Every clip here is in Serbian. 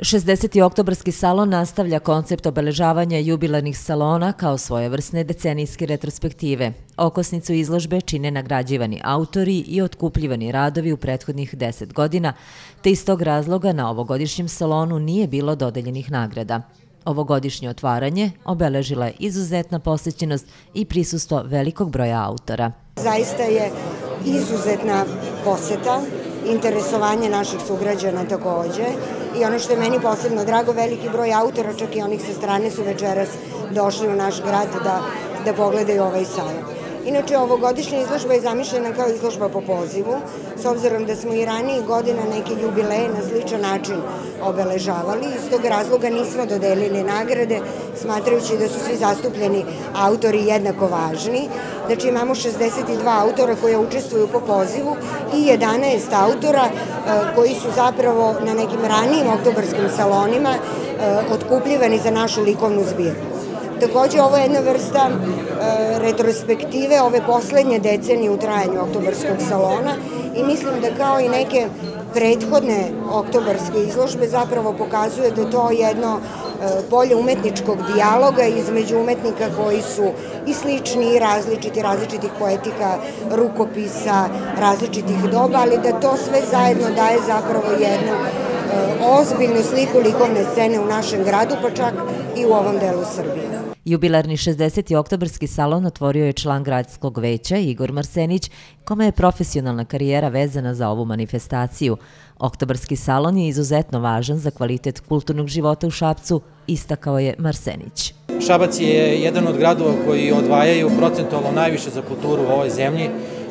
60. oktobarski salon nastavlja koncept obeležavanja jubilarnih salona kao svojevrsne decenijske retrospektive. Okosnicu izložbe čine nagrađivani autori i otkupljivani radovi u prethodnih 10 godina, te iz tog razloga na ovogodišnjem salonu nije bilo dodeljenih nagrada. Ovogodišnje otvaranje obeležila je izuzetna posjećenost i prisustvo velikog broja autora. Zaista je izuzetna poseta, interesovanje naših sugrađana takođe i ono što je meni posebno drago, veliki broj autora, čak i onih sa strane, su večeras došli u naš grad da pogledaju ovaj salon. Inače, ovogodišnja izložba je zamišljena kao izložba po pozivu, s obzirom da smo i ranijih godina neke jubileje na sličan način obeležavali. Iz tog razloga nismo dodelili nagrade, smatrajući da su svi zastupljeni autori jednako važni. Znači, imamo 62 autora koji učestvuju po pozivu i 11 autora koji su zapravo na nekim ranijim oktobarskim salonima otkupljivani za našu likovnu zbirku. Takođe, ovo je jedna vrsta retrospektive ove poslednje decenije u trajanju oktobarskog salona i mislim da kao i neke prethodne oktobarske izložbe zapravo pokazuje da to jedno polje umetničkog dijaloga između umetnika koji su i slični i različitih poetika, rukopisa, različitih doba, ali da to sve zajedno daje zapravo jednu ozbiljnu sliku likovne scene u našem gradu, pa čak i u ovom delu Srbije. Jubilarni 60. oktobarski salon otvorio je član gradskog veća Igor Marsenić, kome je profesionalna karijera vezana za ovu manifestaciju. Oktobarski salon je izuzetno važan za kvalitet kulturnog života u Šapcu, istakao je Marsenić. Šabac je jedan od gradova koji odvajaju procentualno najviše za kulturu u ovoj zemlji,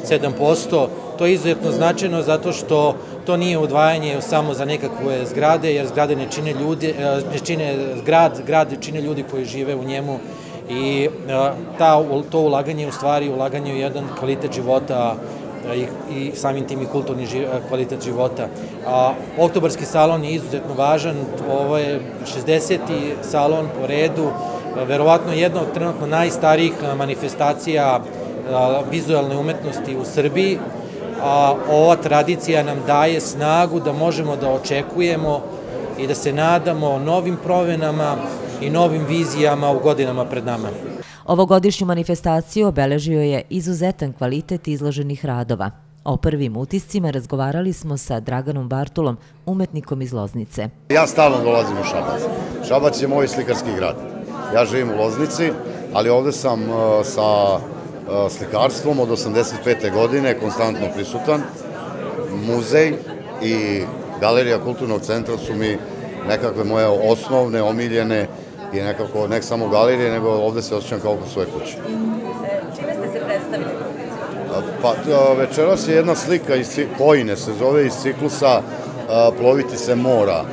7%. To je izuzetno značajno zato što to nije odvajanje samo za nekakve zgrade, jer zgrade ne čine ljudi, ne čine grad čine ljudi koji žive u njemu i to ulaganje je u stvari ulaganje u jedan kvalitet života i samim tim i kulturni kvalitet života. Oktobarski salon je izuzetno važan, ovo je 60. salon po redu, verovatno jedna od trenutno najstarijih manifestacija vizualne umetnosti u Srbiji. Ova tradicija nam daje snagu da možemo da očekujemo i da se nadamo novim promenama i novim vizijama u godinama pred nama. Ovogodišnju manifestaciju obeležio je izuzetan kvalitet izloženih radova. O prvim utiscima razgovarali smo sa Draganom Bartulom, umetnikom iz Loznice. Ja stalno dolazim u Šabac. Šabac je moj slikarski grad. Ja živim u Loznici, ali ovde sam sa slikarstvom od 85. godine, konstantno prisutan. Muzej i Galerija kulturnog centra su mi nekakve moje osnovne, omiljene i nekako, ne samo galerije, nego ovde se osjećam kao kod svoje kuće. Čime ste se predstavili? Pa večeras je jedna slika, Kojine se zove, iz ciklusa Ploviti se mora.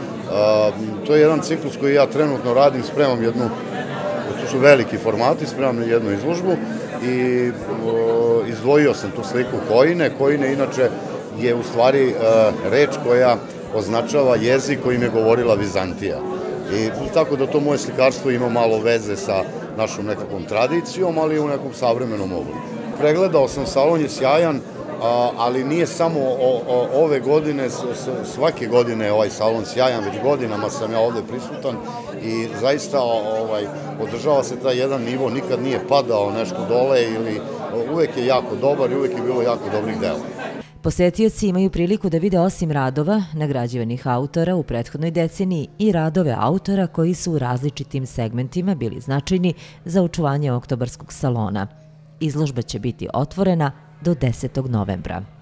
To je jedan ciklus koji ja trenutno radim, spremam jednu, to su veliki formati, spremam jednu izložbu i izdvojio sam tu sliku Kojine. Kojine inače je u stvari reč koja označava jezik kojim je govorila Vizantija. I tako da to moje slikarstvo ima malo veze sa našom nekakvom tradicijom, ali i u nekom savremenom obliku. Pregledao sam, salon je sjajan, ali nije samo ove godine, svake godine je ovaj salon sjajan, već godinama sam ja ovde prisutan i zaista održava se taj jedan nivo, nikad nije padao nešto dole ili uvek je jako dobar i uvek je bilo jako dobrih dela. Posetioci imaju priliku da vide osim radova nagrađivanih autora u prethodnoj deceniji i radove autora koji su u različitim segmentima bili značajni za očuvanje oktobarskog salona. Izložba će biti otvorena do 10. novembra.